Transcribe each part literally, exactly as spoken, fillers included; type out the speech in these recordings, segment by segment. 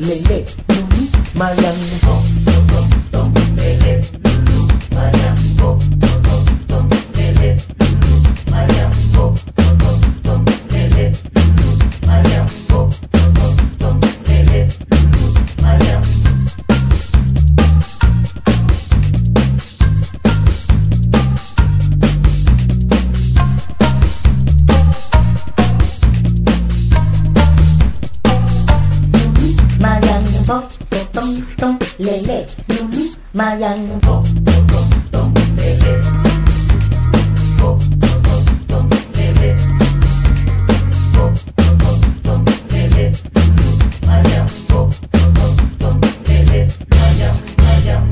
lele, lulu, mayang, tom, tom, tom, tom, lele, lulu, mayang, tom, tom, tom, tom, lele, lulu, mayang, tom, tom, tom, tom, lele, lulu, mayang, tom, tom, tom, tom, lele, lulu, mayang. Tom, tom, tom, lele, lulu, mayang, tom, tom, tom, tom, lele, tom, tom, tom, lele, tom, tom, tom, lele, lulu, mayang, tom, tom, tom, lele, mayang, mayang.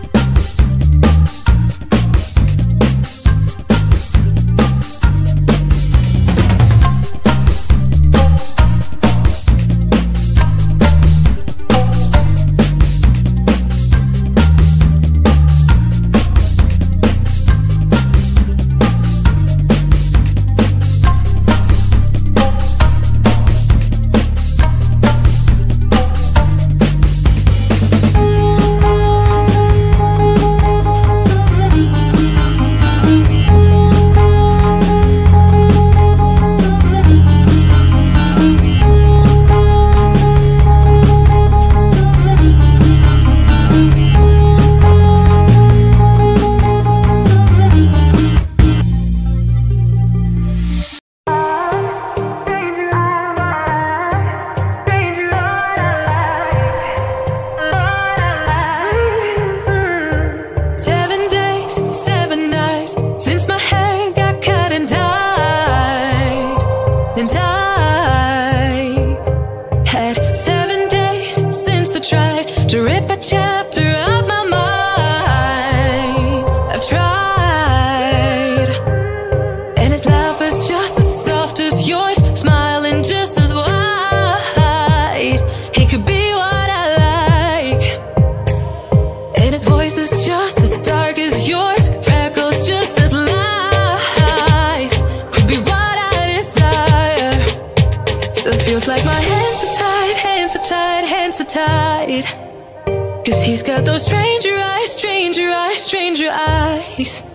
Since my hair got cut and dyed, and I've had seven days since I tried to rip a chapter out my mind. I've tried, and his laugh was just as soft as yours, smiling just as wide. He could be what I like, and his voice is just as dark as yours, freckles just as feels like my hands are tied, hands are tied, hands are tied. Cause he's got those stranger eyes, stranger eyes, stranger eyes.